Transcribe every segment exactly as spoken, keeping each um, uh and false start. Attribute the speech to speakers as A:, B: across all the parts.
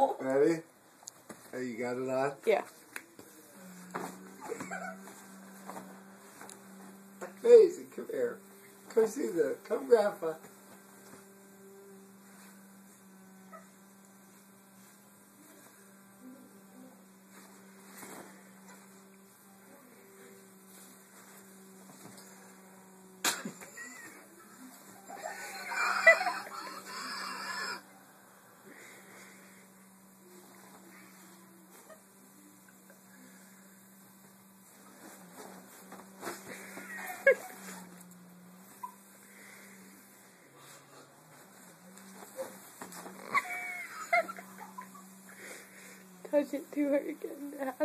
A: Ready? Oh, you got it on?
B: Yeah.
A: Maizey, come here. Come see the. Come, Grandpa.
B: Touch it to her again, Dad.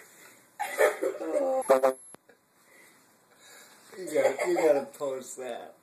A: You gotta, you gotta post that.